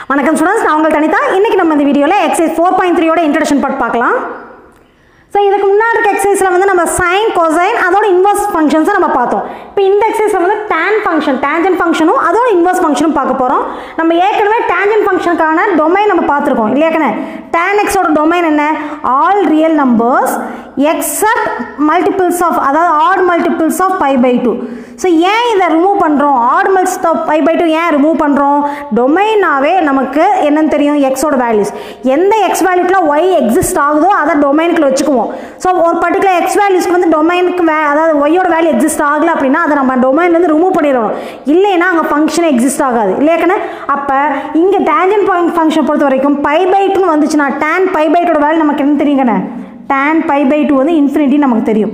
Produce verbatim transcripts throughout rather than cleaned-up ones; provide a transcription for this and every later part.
வணக்கம் ஸ்டூடண்ட்ஸ், நான் உங்கள் தனிதா. இன்னைக்கு நம்ம இந்த வீடியோவில் எக்ஸசைஸ் ஃபோர் பாயிண்ட் த்ரீயோட இன்ட்ரடக்ஷன் பார்ட் பார்க்கலாம். ஸோ இதுக்கு முன்னாடி இருக்க எக்ஸசைஸில் வந்து நம்ம சைன் கொசைன் அதோட இன்வர்ஸ் ஃபங்க்ஷன்ஸை நம்ம பார்த்தோம். இப்போ இந்த எக்ஸசைஸில் வந்து டேன் ஃபங்க்ஷன் டேஞ்சன்ட் ஃபங்க்ஷனும் அதோட இன்வர்ஸ் ஃபங்க்ஷனும் பார்க்க போகிறோம். நம்ம ஏற்கனவே டேஞ்சன்ட் ஃபங்க்ஷனுக்கான டொமைன் நம்ம பார்த்துருக்கோம் இல்லையாக்கண்ணே. டேன் எக்ஸோட டொமைன் என்ன? All real numbers except multiples of, அதாவது odd multiples of pi by two. So ஏன் இதை ரிமூவ் பண்ணுறோம்? Odd multiples of pi by two ஏன் ரிமூவ் பண்ணுறோம்? டொமைனாவே நமக்கு என்னன்னு தெரியும், எக்ஸோட வேல்யூஸ். எந்த எக்ஸ் வேல்யூக்குள்ள ஒய் எக்ஸிஸ்ட் ஆகுதோ அதை டொமைனுக்குள்ள வச்சுக்குவோம். ஸோ ஒரு பர்டிகுலர் எக்ஸ் வேல்யூஸ்க்கு வந்து டொமைனுக்கு வே அதாவது ஒய்யோட வேல்யூ எக்ஸிஸ்ட் ஆகலை அப்படின்னா அதை நம்ம டொமைன்லேருந்து ரிமூவ் பண்ணிடணும். இல்லைன்னா அங்கே ஃபங்க்ஷனே எக்ஸிஸ்ட் ஆகாது இல்லையாக்கண்ணே. அப்போ இங்கே டேஞ்சன்ட் ஃபங்க்ஷன் பொறுத்த வரைக்கும் பை பை டூன்னு வந்துச்சுன்னா டேன் பை பை டூட வேல்யூ நமக்கு என்ன தெரியுங்கண்ணே? டேன் பை பை டூ வந்து இன்ஃபினிட்டி நமக்கு தெரியும்.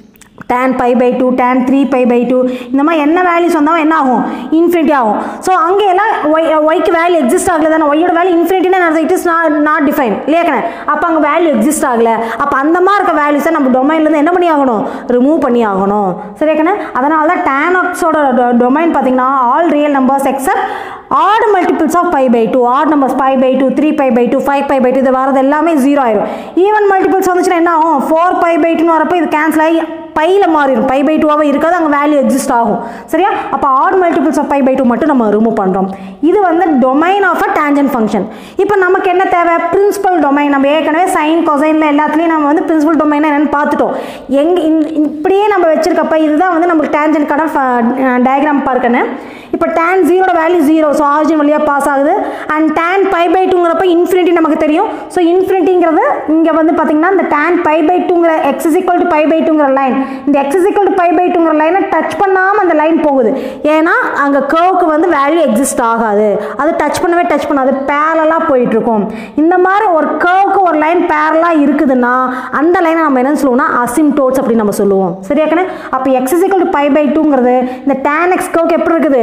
tan pi by two, tan three pi by two, இந்த மாதிரி என்ன வேல்யூஸ் வந்தாலும் என்ன ஆகும்? இன்ஃபினிட்டி ஆகும். ஸோ அங்கே எல்லாம் ஒய் ஒய்க்கு வேல்யூ எக்ஸிஸ்ட் ஆகலை தானே. ஒய்யோட வேல்யூ இன்ஃபினிட்டினா it is not not define இல்லையாக்கண்ணே. அப்போ அங்கே வேல்யூ எக்ஸிஸ்ட் ஆகலை. அப்போ அந்த மாதிரி இருக்க வேல்யூஸை நம்ம டொமைன்லேருந்து என்ன பண்ணி ஆகணும்? ரிமூவ் பண்ணி ஆகணும். சரியாக்கண்ணே. அதனால தான் tan எக்ஸோட டொமைன் பார்த்தீங்கன்னா all real numbers except odd multiples of pi by two. Odd numbers pi by two, three pi by two, five pi by two, இது வரது எல்லாமே ஜீரோ ஆயிடும். ஈவன் மல்டிபிள்ஸ் வந்துச்சுன்னா என்ன ஆகும்? ஃபோர் பை பை டூன்னு வரப்போ இது கேன்சல் ஆகி பையில் மாறிடும். பை பை டூவாக இருக்காது, அங்கே வேல்யூ எக்ஸிஸ்ட் ஆகும். சரியா? அப்போ odd multiples of pi by two மட்டும் நம்ம ரிமூவ் பண்ணுறோம். இது வந்து domain of a tangent function. இப்போ நமக்கு என்ன தேவை? Principal domain. நம்ம ஏற்கனவே சைன் கொசைனில் எல்லாத்துலேயும் நம்ம வந்து பிரின்சிபல் டொமைன் என்னென்னு பார்த்துட்டோம். எங் இப்படியே நம்ம வச்சிருக்கப்ப இதுதான் வந்து நமக்கு டேஞ்சன்ட்கான டயக்ராம் பார்க்கணும். இப்போ tan ஜீரோட வேல்யூ ஜீரோ, ஸோ ஆரிஜின் வழியாக பாஸ் ஆகுது. அண்ட் tan பை பை டூங்கிறப்ப இன்ஃபினிட்டி நமக்கு தெரியும். ஸோ இன்ஃபினிட்டிங்கிறது இங்கே வந்து பார்த்தீங்கன்னா இந்த tan பை பை டூங்கிற x is equal to pi by டூங்கிற லைன், இந்த x is equal to pi by டூங்கிற லைனை டச் பண்ணாமல் அந்த லைன் போகுது. ஏன்னா அங்கே கர்வுக்கு வந்து வேல்யூ எக்ஸிஸ்ட் ஆகாது, அது டச் பண்ணவே டச் பண்ணாது, பேரலாக போயிட்டு இருக்கும். இந்த மாதிரி ஒரு கர்வுக்கு ஒரு லைன் பேரலாக இருக்குதுன்னா அந்த லைனை நம்ம என்ன சொல்லுவோம்னா அசிம்டோட்ஸ் அப்படின்னு நம்ம சொல்லுவோம். சரியாக்கண்ணே. அப்போ x is equal to pi by டூங்கிறது இந்த tan எக்ஸ் கர்வுக்கு எப்படி இருக்குது?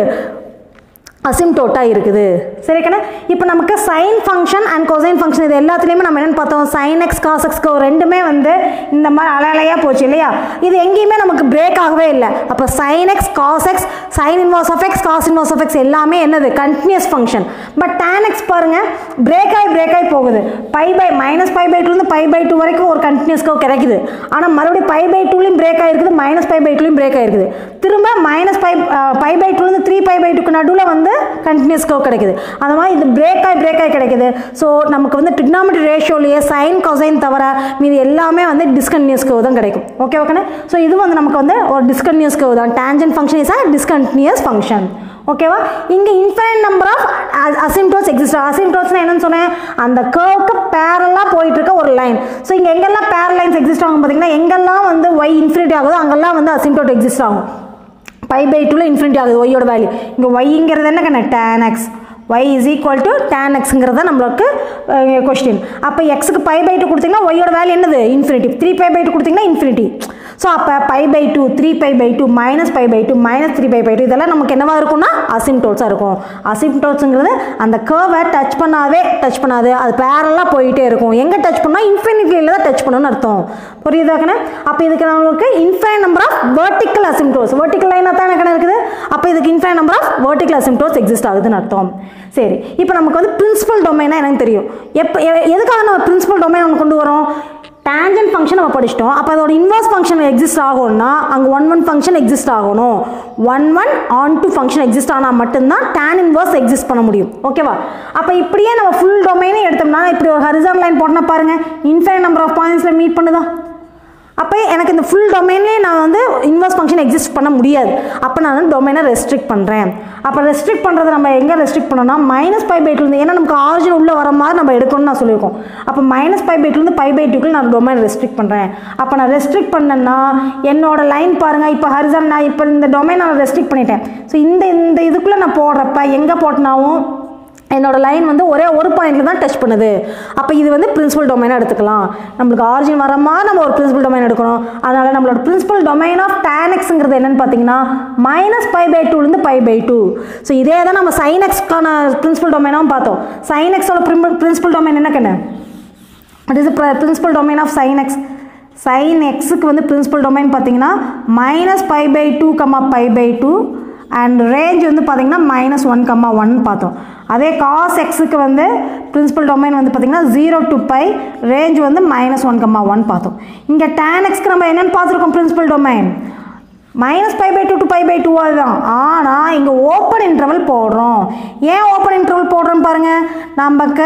அசிம்டோட்டாக இருக்குது. சரிக்கண்ணே. இப்போ நமக்கு sine function and cosine function இது எல்லாத்துலேயுமே நம்ம என்னென்னு பார்த்தோம்? சைன் எக்ஸ் காஸ் எக்ஸ் ரெண்டுமே வந்து இந்த மாதிரி அலையலையாக போச்சு இல்லையா? இது எங்கேயுமே நமக்கு பிரேக் ஆகவே இல்லை. அப்போ sine x cos x, sine inverse of x, cos inverse of x எல்லாமே என்னது? Continuous function. But tan x பாருங்கள் பிரேக் ஆகி பிரேக் ஆகி போகுது. Pi by minus pi by டூலேருந்து பை பை டூ வரைக்கும் ஒரு கண்டினியூஸ் கர்வ் கிடைக்குது. ஆனால் மறுபடியும் பை பை டூலையும் பிரேக் ஆகிருக்குது, மைனஸ் பை பை டூலையும் பிரேக் ஆகிருக்குது. திரும்ப மைனஸ் பை பை பை டூலேருந்து த்ரீ பை பை டூக்கு நடுவில் வந்து கண்டினியூஸ் கர்வ் கிடைக்குது. அந்த மாதிரி இது பிரேக் ஆகி பிரேக் ஆகி கிடைக்குது. ஸோ நமக்கு வந்து ட்ரிகோனோமெட்ரிக் ரேஷியோலேயே சைன் கொசைன் தவிர மீது எல்லாமே வந்து டிஸ்கண்டினியூஸ் கர்வ் தான் கிடைக்கும். ஓகே ஓகேண்ணே. ஸோ இது வந்து நமக்கு வந்து ஒரு டிஸ்கண்டினியூஸ் கர்வ் தான். Tangent function is a discontinuous function. ஓகேவா? இங்கே infinite number of asymptotes exist. அசிம்டோட்ஸ்னா என்னன்னு சொன்னேன்? அந்த கர்வுக்கு பேரலாக போயிட்டு இருக்க ஒரு லைன். ஸோ இங்கே எங்கெல்லாம் பேரல் லைன்ஸ் எக்ஸிஸ்ட் ஆகும் பார்த்தீங்கன்னா எங்கெல்லாம் வந்து ஒய் இன்ஃபினிட்டி ஆகுதோ அங்கெல்லாம் வந்து அசிம்டோட் எக்ஸிஸ்ட் ஆகும். பை பை டூவில் இன்ஃபினிட்டி ஆகுது ஒய்யோட வேல்யூ. இங்கே ஒய்ங்கிறது என்ன கண்ணே? tan x. y is equal to tan xங்கிறது நம்மளுக்கு கொஸ்டின். அப்போ எக்ஸுக்கு பை பை டூ கொடுத்தீங்கன்னா ஒய்யோட வேல்யூ என்னது? Infinity. Three pi by two கொடுத்தீங்கன்னா இன்ஃபினிட்டி. ஸோ அப்போ pi by two, three pi by two, minus pi by two, minus three pi by two இதெல்லாம் நமக்கு என்னவா இருக்கும்னா அசிம்டோட்ஸாக இருக்கும். அசிம்டோட்ஸுங்கிறது அந்த கர்வை டச் பண்ணாவே டச் பண்ணாது, அது பேரலாக போயிட்டே இருக்கும். எங்கே டச் பண்ணால் இன்ஃபினிட்டியில் தான் டச் பண்ணணும்னு அர்த்தம். புரியுதாக்கண்ணே? அப்போ இதுக்கு நம்மளுக்கு infinite number of vertical asymptotes, vertical லைனாக தான் எனக்கு இருக்குது. அப்போ இதுக்கு infinite number of vertical asymptotes exist ஆகுதுன்னு அர்த்தம். சரி, இப்போ நமக்கு வந்து பிரின்சிபல் டொமைனா எனக்கு தெரியும். எப்போ எதுக்காக நம்ம பிரின்சிபல் டொமைன் ஒன்று கொண்டு வரோம்? டேஞ்சன்ட் ஃபங்க்ஷன் நம்ம படிச்சிட்டோம். அப்போ அதோட இன்வர்ஸ் ஃபங்க்ஷன் எக்ஸிஸ்ட் ஆகும்னா அங்கே ஒன் ஒன் ஃபங்க்ஷன் எக்ஸிஸ்ட் ஆகணும். One one onto function exist ஆனால் மட்டும்தான் tan இன்வர்ஸ் எக்ஸிஸ்ட் பண்ண முடியும். ஓகேவா? அப்போ இப்படியே நம்ம ஃபுல் டொமைனே எடுத்தோம்னா இப்படி ஒரு ஹரிசாண்டல் லைன் போட்டோம்னா பாருங்கள் இன்ஃபைனைட் நம்பர் ஆஃப் பாயிண்ட்ஸில் மீட் பண்ணுதா? அப்போ எனக்கு இந்த ஃபுல் டொமைன்லேயே நான் வந்து இன்வர்ஸ் ஃபங்க்ஷன் எக்ஸிஸ்ட் பண்ண முடியாது. அப்போ நான் வந்து டொமைனை ரெஸ்ட்ரிக்ட் பண்ணுறேன். அப்போ ரெஸ்ட்ரிக்ட் பண்ணுறது நம்ம எங்கே ரெஸ்ட்ரிக்ட் பண்ணோம்னா மைனஸ் பை பை டூலேருந்து, ஏன்னா நமக்கு ஆரிஜின் உள்ளே வர மாதிரி நம்ம எடுக்கணும்னு நான் சொல்லியிருக்கோம். அப்போ மைனஸ் பை பை டூலேருந்து பை பை டூக்கு நான் டொமைன் ரெஸ்ட்ரிக்ட் பண்ணுறேன். அப்போ நான் ரெஸ்ட்ரிக்ட் பண்ணேன்னா என்னோட லைன் பாருங்கள். இப்போ ஹரிசான் நான் இப்போ இந்த டொமைன் நான் ரெஸ்ட்ரிக்ட் பண்ணிட்டேன். ஸோ இந்த இந்த இதுக்குள்ளே நான் போடுறப்ப எங்கே போட்டினாவும் என்னோட லைன் வந்து ஒரே ஒரு பாயிண்ட்ல தான் டச் பண்ணுது. அப்போ இது வந்து பிரின்சிபல் டொமைனாக எடுத்துக்கலாம். நம்மளுக்கு ஆரிஜின் வர மாதிரி நம்ம ஒரு பிரின்சிபல் டொமைன் எடுக்கணும். அதனால் நம்மளோட பிரின்சிபல் டொமைன் ஆஃப் tan xங்கிறது என்னன்னு பார்த்தீங்கன்னா மைனஸ் பை பை டூலேருந்து பை பை டூ. ஸோ இதே தான் நம்ம சைன் எக்ஸ்க்கான பிரின்சிபல் டொமைனாகவும் பார்த்தோம். சைன் எக்ஸோட பிரின்சிபல் டொமைன் என்ன கண்ணு? It is principal domain of sine x. Sine எக்ஸுக்கு வந்து பிரின்சிபல் டொமைன் பார்த்தீங்கன்னா minus pi by two comma pi by two and range வந்து பார்த்திங்கன்னா மைனஸ் ஒன் கம்மா ஒன் பார்த்தோம். அதே காஸ் எக்ஸுக்கு வந்து பிரின்சிபல் டொமைன் வந்து பார்த்திங்கன்னா ஜீரோ டு பை, ரேஞ்ச் வந்து மைனஸ் ஒன் கம்மா ஒன் பார்த்தோம். இங்கே டேன் எக்ஸ்க்கு நம்ம என்னென்னு பார்த்துருக்கோம் principal domain minus pi by two to pi by two தான். ஆனால் இங்கே ஓப்பன் இன்டர்வல் போடுறோம். ஏன் ஓப்பன் இன்டர்வல் போடுறோன்னு பாருங்கள், நமக்கு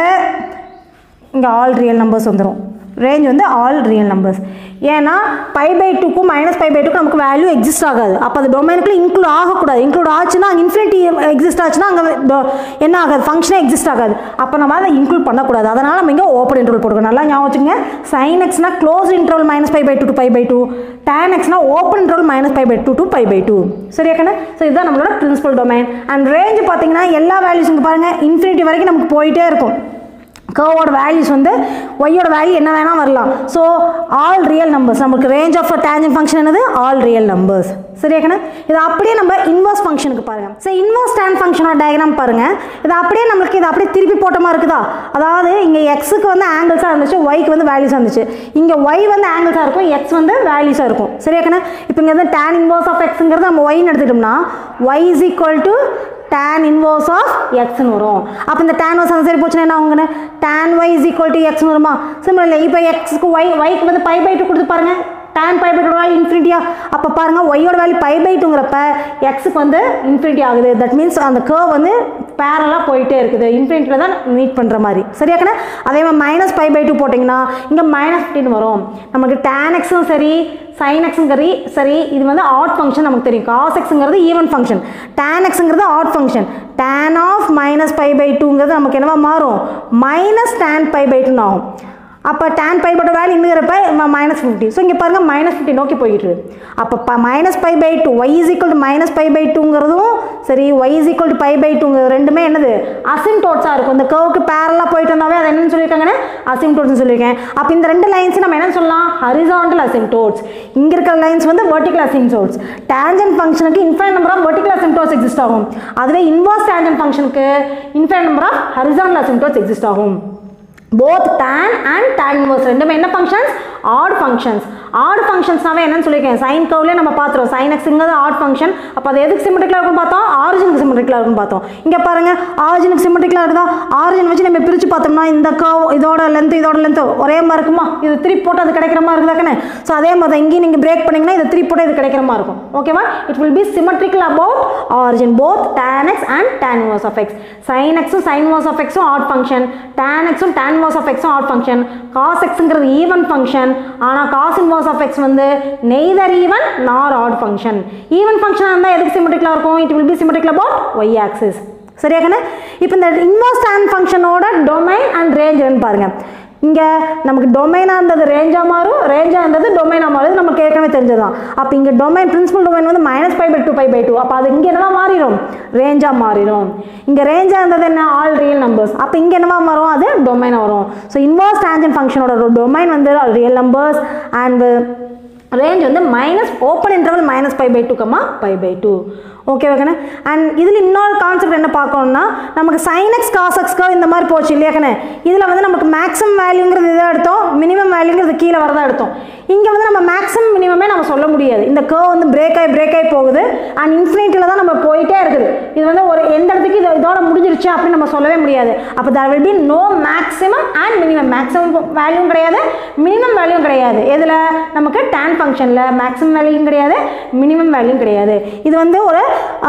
இங்கே ஆல் ரியல் நம்பர்ஸ் வந்துடும். ரேஞ்ச் வந்து ஆல் ரியல் நம்பர்ஸ். ஏன்னா பை பை டூக்கும் மைனஸ் பை பை டூக்கும் நமக்கு வேல்யூ எக்ஸிஸ்ட் ஆகாது. அப்போ அது டொமைனுக்குள்ள இன்க்ளூட் ஆகக்கூடாது. இன்க்ளூட் ஆச்சுன்னா அங்கே இன்ஃபினிட்டி எக்ஸிஸ்ட் ஆச்சுன்னா அங்கே என்ன ஆகாது, ஃபங்க்ஷனே எக்ஸிஸ்ட் ஆகாது. அப்போ நம்ம அதை இன்க்ளூட் பண்ணக்கூடாது. அதனால் நம்ம இங்கே ஓப்பன் இன்டர்வல் போட்டுக்கணும். நல்லா ஞாபகம் வச்சுங்க. சைன் எக்ஸ்னா closed interval minus pi by two to pi by two, tan எக்ஸ்னா open interval minus pi by two to pi by two. சரியாக்கண்ணே? ஸோ இதுதான் நம்மளோட பிரின்சிபல் டொமைன். அண்ட் ரேஞ்ச் பார்த்தீங்கன்னா எல்லா வேல்யூஸ் இங்கே பாருங்கள் இன்ஃபினிட்டி வரைக்கும் நமக்கு போயிட்டே இருக்கும். கர்வோட வேல்யூஸ் வந்து ஒய்யோட வேல்யூ என்ன வேணால் வரலாம். So all real numbers. நமக்கு ரேஞ்ச் ஆஃப் டேஞ்சன்ட் ஃபங்க்ஷன் என்னது, ஆல் ரியல் நம்பர்ஸ். சரியாக்கண்ணே? இது அப்படியே நம்ம இன்வர்ஸ் ஃபங்க்ஷனுக்கு பாருங்கள். ஸோ இன்வர்ஸ் டேன் ஃபங்க்ஷனோட டயக்ராம் பாருங்கள். இது அப்படியே நம்மளுக்கு இது அப்படியே திருப்பி போட்டமாக இருக்குதா, அதாவது இங்கே எக்ஸுக்கு வந்து ஆங்கிள்ஸாக இருந்துச்சு, ஒய்க்கு வந்து வேல்யூஸாக இருந்துச்சு. இங்கே ஒய் வந்து ஆங்கிள்ஸாக இருக்கும், எக்ஸ் வந்து வேல்யூஸாக இருக்கும். சரியாக்கண்ணே? இப்போ இங்கே வந்து டேன் இன்வர்ஸ் ஆஃப் எக்ஸுங்கிறது நம்ம ஒய்ன்னு எடுத்துட்டோம்னா y is equal to tan inverse of x ன்னு வரும். அப்போ இந்த tan inverse அந்த சரி போச்சுன்னா என்ன ஆகுங்க, tan y is equal to x ன்னு வருமா. சிமிலர்லி இப்போ xக்கு y yக்கு வந்து pi by two கொடுத்து பாருங்க, tan pi by two value இன்ஃபினிட்டியா. அப்போ பாருங்க ஒய்யோட வேல்யூ pi by டூங்கிறப்ப எக்ஸுக்கு வந்து இன்ஃபினிட்டி ஆகுது. தட் மீன்ஸ் அந்த கர்வ் வந்து பேரலாக போயிட்டே இருக்குது, இன்ஃபினிட்டியில் தான் மீட் பண்ணுற மாதிரி. சரியாக்கண்ணே? அதே மாதிரி மைனஸ் பை பை டூ போட்டிங்கன்னா இங்கே மைனஸ் ஃபிஃப்டின் வரும். நமக்கு tan எக்ஸும் சரி sin எக்ஸுங்கிறது சரி, இது வந்து ஆட் ஃபங்க்ஷன் நமக்கு தெரியும். காஸ் எக்ஸுங்கிறது ஈவன் ஃபங்க்ஷன், tan எக்ஸுங்கிறது odd function. tan of minus pi by டூங்கிறது நமக்கு என்னவா மாறும், மைனஸ் tan பை பை டூன்னு ஆகும். அப்போ tan பை பை வேல்யூ இன்னுங்கிறப்ப மைனஸ் ஃபிஃப்டி. ஸோ இங்கே பாருங்கள் மைனஸ் ஃபிஃப்டி நோக்கி போயிட்டு. அப்போ minus pi by two y is equal to minus pi by டூங்கிறதும் சரி, y is equal to pi by டூங்கிறது ரெண்டுமே என்னது, அசிம்டோட்ஸாக இருக்கும். இந்த கர்வுக்கு பேரலாக போயிட்டு வந்தாவே அது என்னன்னு சொல்லியிருக்காங்கன்னா அசிம்டோட்ஸ்னு சொல்லியிருக்கேன். அப்போ இந்த ரெண்டு லைன்ஸ் நம்ம என்ன சொல்லலாம், ஹரிசாண்டல் அசிம்டோட்ஸ். இங்கே இருக்கிற லைன்ஸ் வந்து வெர்டிகல் அசிம்டோட்ஸ். டேஞ்சன்ட் ஃபங்க்ஷனுக்கு infinite number of vertical asymptotes exist ஆகும். அதுவே இன்வர்ஸ் டேஞ்சன்ட் ஃபங்க்ஷனுக்கு infinite number of horizontal asymptotes exist ஆகும். both tan and tan inverse ரெண்டுமே என்ன ஃபங்க்ஷன்ஸ், ஆட் ஃபங்க்ஷன்ஸ். ஆட் ஃபங்க்ஷன்ஸ்னாவே என்னன்னு சொல்லியிருக்கேன், சைன் கர்வ்லேயே நம்ம பார்த்துருவோம். சைன் எக்ஸுங்கிறது ஆட் ஃபங்க்ஷன். அப்போ அது எதுக்கு சிமெட்ரிக்கலாக இருக்குன்னு பார்த்தோம், ஆரிஜினுக்கு சிமெட்ரிக்கலாக இருக்குன்னு பார்த்தோம். இங்கே பாருங்கள் ஆரிஜினுக்கு சிமெட்ரிக்கலாக இருக்குதா, ஆரிஜின் வச்சு நம்ம பிரித்து பார்த்தோம்னா இந்த கர்வ் இதோட லென்த் இதோட லென்த் ஒரே மாதிரி இருக்குமா, இது த்ரீ போட்டு அது கிடைக்கிற மாதிரி இருக்குதாக்கண்ணே. ஸோ அதே மாதிரி தான் இங்கேயும் நீங்கள் பிரேக் பண்ணிங்கன்னா இது த்ரீ போட்டு இது கிடைக்கிற மாதிரி இருக்கும். ஓகேவா? It will be symmetrical about origin both tan x and tan inverse of x. sin x sin inverse of x odd function, tan x tan inverse of x odd function. cos xங்கிறது even function. ஆனால் cos inverse of x வந்து neither even nor odd function. Even ஃபங்க்ஷனாக இருந்தால் எதுக்கு சிமெட்ரிக்கலாக இருக்கும், it will be symmetrical about y axis. சரியாக்கண்ணே? இப்போ இந்த இன்வர்ஸ் tan ஃபங்க்ஷனோட டொமைன் அண்ட் ரேஞ்சுன்னு பாருங்கள். இங்கே நமக்கு டொமைனாக இருந்தது ரேஞ்சாக மாறும், ரேஞ்சாக இருந்தது டொமைனாக மாறும். நமக்கு ஏற்கனவே தெரிஞ்சதுதான். அப்போ இங்கே டொமைன் பிரின்சிபல் டொமைன் வந்து minus pi by two pi by two. அப்போ அது இங்கே என்னவா மாறிடும், ரேஞ்சாக மாறிடும். இங்கே ரேஞ்சாக இருந்தது என்ன, ஆல் ரியல் நம்பர்ஸ். அப்போ இங்கே என்னவா மாறும், அது டொமைனாக வரும். ஸோ இன்வர்ஸ் டேஞ்சன்ட் ஃபங்க்ஷனோட டொமைன் வந்து ரியல் நம்பர்ஸ் அண்ட் ரேஞ்ச் வந்து minus open interval minus pi by two comma pi by two. Okay ஓகேண்ணே? அண்ட் இதில் இன்னொரு கான்செப்ட் என்ன பார்க்கணும்னா, நமக்கு சைன் எக்ஸ் காஸ் எக்ஸ்க்கோ இந்த மாதிரி போச்சு இல்லையாக்கண்ணே. இதில் வந்து நமக்கு மேக்ஸிமம் வேல்யூங்கிறது இதாக எடுத்தோம், மினிமம் வேல்யூங்கிறது கீழே வரதான் எடுத்தோம். இங்கே வந்து நம்ம மேக்ஸிமம் மினிமமே நம்ம சொல்ல முடியாது. இந்த கர்வ் வந்து பிரேக் ஆகி பிரேக் ஆகி போகுது அண்ட் இன்ஃபினிட்டியில் தான் நம்ம போயிட்டே இருக்குது. இது வந்து ஒரு எந்த இடத்துக்கு இது இதோட முடிஞ்சிருச்சு அப்படின்னு நம்ம சொல்லவே முடியாது. அப்போ there will be no maximum and minimum. Maximum வேல்யூவும் கிடையாது, மினிமம் வேல்யூவும் கிடையாது. இதில் நமக்கு tan ஃபங்க்ஷனில் மேக்ஸிமம் வேல்யூவும் கிடையாது, மினிமம் வேல்யூவும் கிடையாது. இது வந்து ஒரு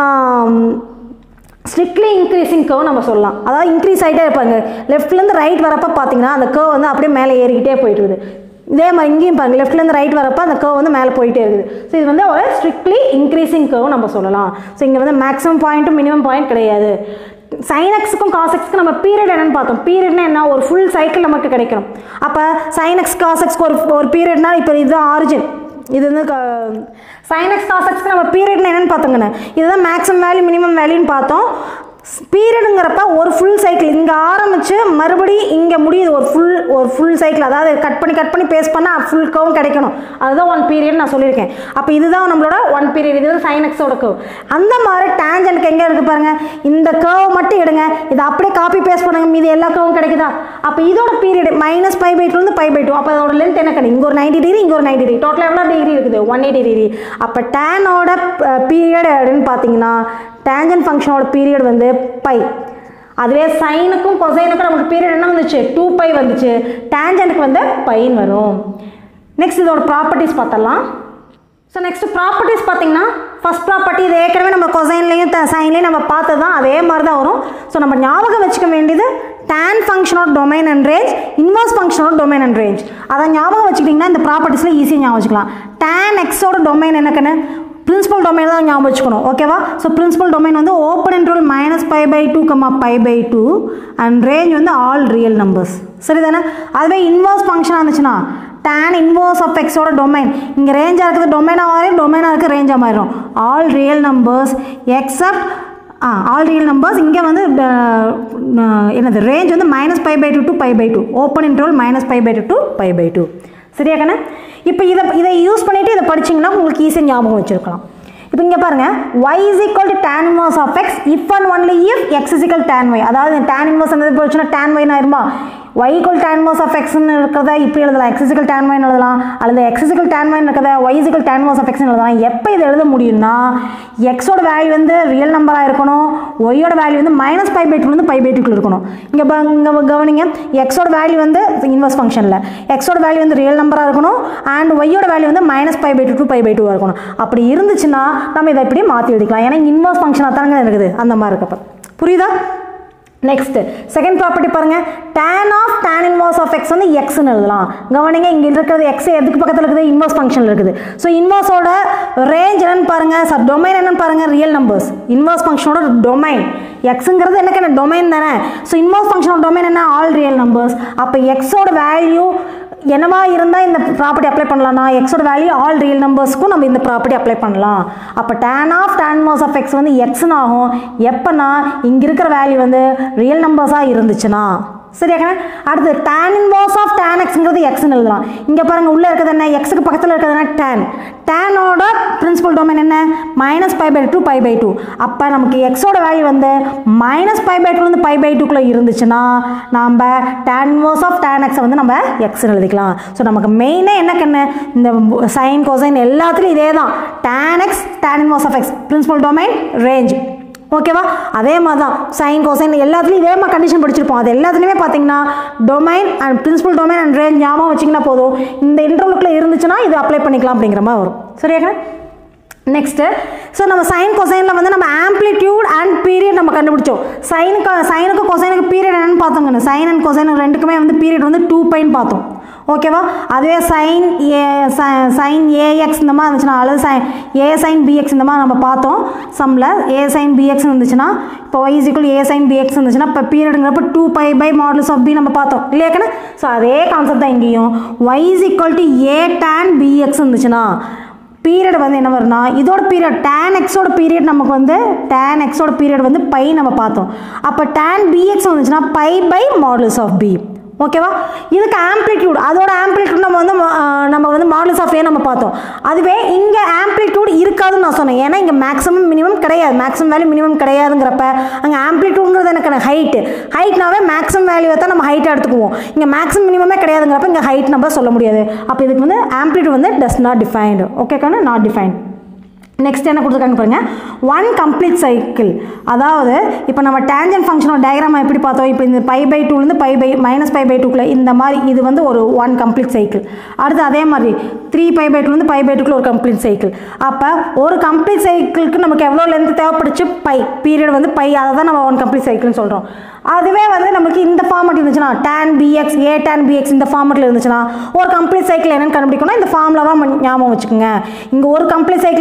ஸ்ட்ரிக்ட்லி இன்க்ரீசிங் கர்வ் நம்ம சொல்லலாம். அதாவது இன்க்ரீஸ் ஆகிட்டே இருப்பாங்க. லெஃப்ட்லேருந்து ரைட் வரப்போ பார்த்தீங்கன்னா அந்த கர்வ் வந்து அப்படியே மேலே ஏறிக்கிட்டே போயிட்டு இருக்குது. இதே மாதிரி இங்கேயும் பாருங்கள், லெஃப்ட்லேருந்து ரைட் வரப்போ அந்த கர்வ் வந்து மேலே போயிட்டே இருக்குது. ஸோ இது வந்து ஒரு ஸ்ட்ரிக்ட்லி இன்க்ரீசிங் கர்வ் நம்ம சொல்லலாம். ஸோ இங்கே வந்து மேக்ஸிமம் பாயிண்ட்டும் மினிமம் பாயிண்ட் கிடையாது. சைன் எக்ஸுக்கும் காஸ் எக்ஸுக்கும் நம்ம பீரியட் என்னன்னு பார்த்தோம். பீரியட்னா என்ன, ஒரு ஃபுல் சைக்கிள் நமக்கு கிடைக்கணும். அப்போ சைன் எக்ஸ் காஸ் எக்ஸ்க்கு ஒரு ஒரு பீரியட்னா இப்போ இதுதான் ஆரிஜின். இது வந்து சைன் எக்ஸ் காஸ் எக்ஸ்க்கு நம்ம பீரியட்னா என்னென்னு பார்த்தோங்கண்ணே. இதுதான் மேக்ஸிமம் வேல்யூ மினிமம் வேல்யூன்னு பார்த்தோம். பீரியடுங்கிறப்ப ஒரு ஃபுல் சைக்கிள் இங்கே ஆரம்பித்து மறுபடி இங்கே முடியுது ஒரு ஃபுல் ஒரு ஃபுல் சைக்கிள், அதாவது கட் பண்ணி கட் பண்ணி பேஸ்ட் பண்ணால் ஃபுல் கர்வும் கிடைக்கணும். அதுதான் ஒன் பீரியட் நான் சொல்லியிருக்கேன். அப்போ இதுதான் நம்மளோட ஒன் பீரியட். இது வந்து சைன் எக்ஸோட கர்வ். அந்த மாதிரி டேஞ்சனுக்கு எங்கே இருக்குது பாருங்கள், இந்த கர்வ் மட்டும் எடுங்க, இதை அப்படியே காப்பி பேஸ்ட் பண்ணுங்க, மீது எல்லா கர்வும் கிடைக்குதா? அப்போ இதோட பீரியட் மைனஸ் பை பை டூலேருந்து பை பை டூ. அப்போ அதோட லென்த் என்ன கிடைக்கும்? இங்கே ஒரு நைன்டி டிகிரி, இங்கே ஒரு நைன்டி டிகிரி, டோட்டல் எவ்வளோ டிகிரி இருக்குது? One eighty degree. அப்போ டேனோட பீரியட் அப்படின்னு பார்த்தீங்கன்னா டேஞ்சன் ஃபங்க்ஷனோட பீரியட் வந்து பை. அதுவே சைனுக்கும் கொசைனுக்கும் நமக்கு பீரியட் என்ன வந்துச்சு? டூ பை வந்துச்சு. டேஞ்சனுக்கு வந்து பைன்னு வரும். நெக்ஸ்ட் இதோட ப்ராப்பர்ட்டிஸ் பார்த்தலாம். ஸோ நெக்ஸ்ட் ப்ராப்பர்ட்டிஸ் பார்த்தீங்கன்னா ஃபர்ஸ்ட் ப்ராப்பர்ட்டி இது ஏற்கனவே நம்ம கொசைன்லையும் சைன்லையும் நம்ம பார்த்தது தான், அதே மாதிரி தான் வரும். ஸோ நம்ம ஞாபகம் வச்சுக்க வேண்டியது tan ஃபங்க்ஷனோட டொமைன் அண்ட் ரேஞ்ச், இன்வர்ஸ் ஃபங்க்ஷனோட டொமைன் அண்ட் ரேஞ்ச். அதை ஞாபகம் வச்சுக்கிட்டிங்கன்னா இந்த ப்ராப்பர்ட்டிஸில் ஈஸியாக ஞாபகம் வச்சுக்கலாம். tan எக்ஸோட டொமைன் என்னக்குன்னு பிரின்சிபல் டொமைன் தான் ஞாபகம் வச்சுக்கணும். ஓகேவா? ஸோ பிரின்சிபல் டொமைன் வந்து open interval minus pi by two comma pi by two and range வந்து ஆல் ரியல் நம்பர்ஸ். சரி தானே? அதுவே இன்வர்ஸ் ஃபங்க்ஷனாக இருந்துச்சுன்னா tan இன்வர்ஸ் ஆஃப் எக்ஸோட டொமைன் இங்கே ரேஞ்சாக இருக்குது, டொமைனாக மாறிடும், டொமைனாக இருக்குது ரேஞ்சாக மாறிடும். All real numbers except ah all real numbers. இங்கே வந்து என்னது ரேஞ்ச் வந்து minus pi by two to pi by two, open interval minus pi by two to pi by two. சரியா கண்ணா? இப்போ இதை இதை யூஸ் பண்ணிவிட்டு இதை படிச்சிங்கன்னா உங்களுக்கு ஈஸியாக ஞாபகம் வச்சுருக்கலாம். இப்போ இங்கே பாருங்கள், y is equal to tan inverse of x if and only if x is equal to tan y. அதாவது tan inverse என்னது போச்சுன்னா tan y ஆயிருமா? y equal tan inverse of x ன்னு இருக்கிறத இப்படி எழுதலாம், x is equal tan y எழுதலாம், அல்லது x is equal tan y இருக்கிறத y is equal tan inverse of x எழுதலாம். எப்போ இதை எழுத முடியும்னா x ஓட வேல்யூ வந்து ரியல் நம்பராக இருக்கணும், y ஓட வேல்யூ வந்து மைனஸ் பை பை டூலேருந்து பை பை டூக்குள்ள இருக்கணும். இங்கே இங்கே கவனிங்க, x ஓட வேல்யூ வந்து இன்வர்ஸ் ஃபங்க்ஷனில் x ஓட வேல்யூ வந்து ரியல் நம்பராக இருக்கணும் அண்ட் y ஓட வேல்யூ வந்து minus pi by two to pi by டூவாக இருக்கணும். அப்படி இருந்துச்சுன்னா நம்ம இதை இப்படி மாற்றி எழுதிக்கலாம். ஏன்னா இன்வர்ஸ் ஃபங்க்ஷனாக தானங்க இருக்குது, அந்த மாதிரி இருக்கப்போ. புரியுதா? நெக்ஸ்ட் செகண்ட் ப்ராப்பர்ட்டி பாருங்கள், tan of tan inverse of x வந்து எக்ஸ்ன்னு எழுதலாம். கவனிங்க, இங்கே இருக்கிறது எக்ஸ் எதுக்கு பக்கத்தில் இருக்குது? இன்வர்ஸ் ஃபங்க்ஷனில் இருக்குது. ஸோ இன்வர்ஸோட ரேஞ்ச் என்னன்னு பாருங்கள், சார் டொமைன் என்னன்னு பாருங்கள், ரியல் நம்பர்ஸ். இன்வர்ஸ் ஃபங்க்ஷனோட டொமைன் எக்ஸுங்கிறது எனக்கு என்ன டொமைன் தானே. ஸோ இன்வர்ஸ் ஃபங்க்ஷனோட டொமைன் என்ன? All real numbers. அப்போ எக்ஸோட வேல்யூ என்னவா இருந்தால் இந்த ப்ராப்பர்ட்டி அப்ளை பண்ணலாம்னா எக்ஸோட வேல்யூ ஆல் ரியல் நம்பர்ஸ்க்கும் நம்ம இந்த ப்ராப்பர்ட்டி அப்ளை பண்ணலாம். அப்போ tan of tan inverse of x வந்து எக்ஸ்ன்னு ஆகும் எப்போனா இங்கே இருக்கிற வேல்யூ வந்து ரியல் நம்பர்ஸாக இருந்துச்சுன்னா. சரியா? அடுத்து tan இன்வர்ஸ் ஆஃப் tan எக்ஸ்ங்கிறது எக்ஸ்ன்னு எழுதலாம். இங்கே பாருங்கள், உள்ளே இருக்கிறது என்ன? எக்ஸுக்கு பக்கத்தில் இருக்கிறது என்ன? tan. டேனோட பிரின்சிபல் டொமைன் என்ன? Minus pi by two pi by two. அப்போ நமக்கு எக்ஸோட வேல்யூ வந்து மைனஸ் பை பை டூலேருந்து பை பை டூக்குள்ளே இருந்துச்சுன்னா நம்ம tan இன்வர்ஸ் ஆஃப் tan எக்ஸை வந்து நம்ம எக்ஸ்ன்னு எழுதிக்கலாம். ஸோ நமக்கு மெயினாக என்ன கண்ணு, இந்த சைன் கோசைன் எல்லாத்துலேயும் இதே தான், tan x tan inverse of x, principal domain range. ஓகேவா? அதே மாதிரி தான் சைன் கோசைன் எல்லாத்துலேயும் இதே மாதிரி கண்டிஷன் படிச்சிருப்போம். அது எல்லாத்துலேயுமே பார்த்தீங்கன்னா domain and principal domain and range ஞாபகம் வச்சிங்கன்னா போதும். இந்த இன்டர்வலுக்குள்ளே இருந்துச்சுன்னா இது அப்ளை பண்ணிக்கலாம் அப்படிங்கிற மாதிரி வரும். சரியா? நெக்ஸ்ட்டு ஸோ நம்ம சைன் கொசைனில் வந்து நம்ம ஆம்ப்ளிடியூட் அண்ட் பீரியட் நம்ம கண்டுபிடிச்சோம். சைனுக்கு சைனுக்கு கொசைனுக்கு பீரியட் என்னென்னு பார்த்தோங்க. சைன் அண்ட் கொசைன் ரெண்டுக்குமே வந்து பீரியட் வந்து டூ பைன்னு பார்த்தோம். ஓகேவா? அதுவே சைன் ஏ சைன் ஏஎக்ஸ் இந்த மாதிரி இருந்துச்சுன்னா அல்லது சைன் ஏ சைன் பிஎக்ஸ் இந்த மாதிரி நம்ம பார்த்தோம் சம்மில். ஏ சைன் பிஎக்ஸ் இருந்துச்சுன்னா இப்போ y is equal a sine b x இருந்துச்சுன்னா இப்போ பீரியடுங்கிறப்ப two pi by models of b நம்ம பார்த்தோம் இல்லையாக்கண்ணே? ஸோ அதே கான்செப்ட் தான் இங்கேயும். Y is equal to a tan b x இருந்துச்சுன்னா பீரியட் வந்து என்ன வரும்னா இதோட பீரியட் tan எக்ஸோட பீரியட் நமக்கு வந்து tan எக்ஸோட பீரியட் வந்து பை நம்ம பார்த்தோம். அப்போ tan பிஎக்ஸ் வந்துச்சுன்னா pi by models of b. ஓகேவா? இதுக்கு ஆம்ப்ளிடியூட், அதோட ஆம்ப்ளிடியூட் நம்ம வந்து நம்ம வந்து மாடல்ஸ் ஆஃப் ஏ நம்ம பார்த்தோம். அதுவே இங்கே ஆம்ப்ளிடியூட் இருக்காதுன்னு நான் சொன்னேன். ஏன்னா இங்கே மேக்ஸிமம் மினிமம் கிடையாது, மேக்ஸிமம் வேல்யூ மினிமம் கிடையாதுங்கிறப்ப அங்கே ஆம்ப்ளிடியூட்ங்கிறது எனக்கு ஹைட்டு. ஹைட்னாவே மேக்ஸிமம் வேல்யூவை தான் நம்ம ஹைட்டாக எடுத்துக்குவோம். இங்கே மேக்ஸிமம் மினிமமே கிடையாதுங்கிறப்ப இங்கே ஹைட் நம்ம சொல்ல முடியாது. அப்போ இதுக்கு வந்து ஆம்ப்ளிடியூட் வந்து டஸ் நாட் டிஃபைன்டு. ஓகேக்கான நாட் டிஃபைன்ட். நெக்ஸ்ட் என்ன கொடுத்துருக்காங்க பாருங்க, ஒன் கம்ப்ளீட் சைக்கிள். அதாவது இப்போ நம்ம டேஞ்சன் ஃபங்க்ஷனோட டயக்ராம் எப்படி பார்த்தோம், இப்போ இந்த பை பை டூலேருந்து pi by minus pi by டூக்குள்ள இந்த மாதிரி இது வந்து ஒரு ஒன் கம்ப்ளீட் சைக்கிள். அடுத்து அதே மாதிரி த்ரீ பை பை டூலேருந்து பை பை டூக்குள்ள ஒரு கம்ப்ளீட் சைக்கிள். அப்போ ஒரு கம்ப்ளீட் சைக்கிளுக்கு நமக்கு எவ்வளோ லென்த் தேவைப்படுச்சு, பை பீரியட் வந்து பை, அதை தான் நம்ம ஒன் கம்ப்ளீட் சைக்கிள்னு சொல்கிறோம். அதுவே வந்து நமக்கு இந்த ஃபார்மெட் இருந்துச்சுன்னா tan bx a tan bx இந்த ஃபார்மெட்டில் இருந்துச்சுன்னா ஒரு கம்ப்ளீட் சைக்கிள் என்னென்னு கண்டுபிடிக்கணும். இந்த ஃபார்முலாவாக ஞாபகம் வச்சுக்கோங்க. இங்கே ஒரு கம்ப்ளீட் சைக்கிள் வந்து மைனஸ்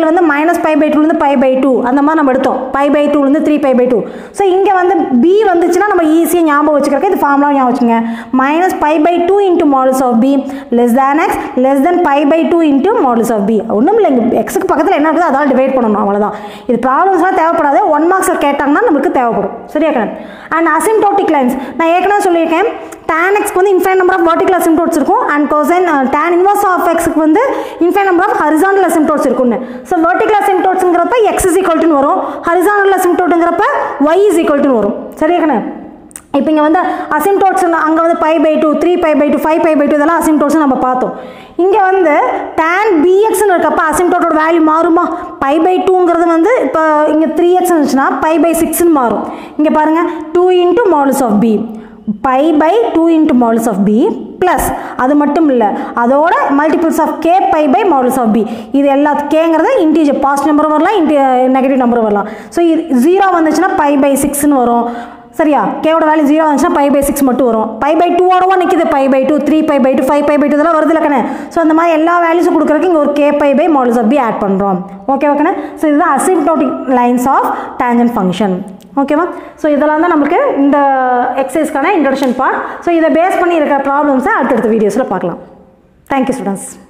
மைனஸ் பை பை டூலேருந்து பை பை டூ அந்த மாதிரி நம்ம எடுத்தோம். பை பை டூலேருந்து three pi by two. So இங்கே வந்து பி வந்துச்சுன்னா நம்ம ஈஸியாக ஞாபகம் வச்சுக்கிறக்கு இது ஃபார்முலா ஞாபகம் வச்சுங்க. Minus pi by two into models of b less than x less than pi by two into models of b. ஒன்றும் இல்லை, இங்கே எக்ஸுக்கு பக்கத்தில் என்ன இருக்குது அதால் டிவைட் பண்ணணும், அவ்வளோதான். இது ப்ராப்ளம்ஸ்லாம் தேவைப்படாது, ஒன் மார்க்ஸில் கேட்டாங்கன்னா நம்மளுக்கு தேவைப்படும். சரியா கண்ணன்? அண்ட் அசிம்டோட்டிக் லைன்ஸ் நான் ஏற்கனவே சொல்லியிருக்கேன். tan x வந்து infinite number of vertical asymptotes இருக்கும் and cosine uh, tan inverse of x க்கு வந்து infinite number of horizontal asymptotes இருக்கும்னு. ஸோ vertical asymptotesங்கிறப்ப x is equal to வரும், horizontal asymptoteங்கிறப்ப y is equal to வரும். சரியா கண்ணா? இப்போ இங்கே வந்து அசிம்டோட்ஸ் அங்கே வந்து pi by two three pi by two five pi by two இதெல்லாம் அசிம்டோட்ஸ் நம்ம பார்த்தோம். இங்கே வந்து tan bxன்னு இருக்கப்போ அசிம்டோட்டோட வேல்யூ மாறுமா? பை பை டூங்கிறது வந்து இப்போ இங்கே த்ரீ எக்ஸ் இருந்துச்சுன்னா பை பை சிக்ஸ்ன்னு மாறும். இங்கே பாருங்கள், two into models of P pi by two into models of P plus அது மட்டும் இல்லை அதோட multiples of k pi by models of P. இது எல்லா கேங்கிறது இன்டீஜர் பாசிட்டிவ் நம்பர் வரலாம், இன்டி நெகட்டிவ் நம்பர் வரலாம். ஸோ இது ஜீரோ வந்துச்சுன்னா பை பை சிக்ஸ்ன்னு வரும். சரியா? கேவோட வேல்யூ ஜீரோ வந்துச்சுன்னா பை பை சிக்ஸ் மட்டும் வரும். பை பை டூவோடவா நிற்கிது, pi by two three pi by two five pi by two இதெல்லாம் வருது இல்லைக்கண்ணே. ஸோ அந்த மாதிரி எல்லா வேல்யூஸும் கொடுக்குறதுக்கு இங்கே ஒரு k pi by models of P add பண்ணுறோம். ஓகே ஓகேண்ணே. ஸோ இதுதான் asymptotic lines of tangent function. ஓகேவா? ஸோ இதெல்லாம் தான் நமக்கு இந்த எக்ஸசைஸ்க்கான இன்ட்ரோடக்ஷன் பார்ட். ஸோ இதை பேஸ் பண்ணி இருக்கிற ப்ராப்ளம்ஸை அடுத்தடுத்த வீடியோஸில் பார்க்கலாம். Thank you students.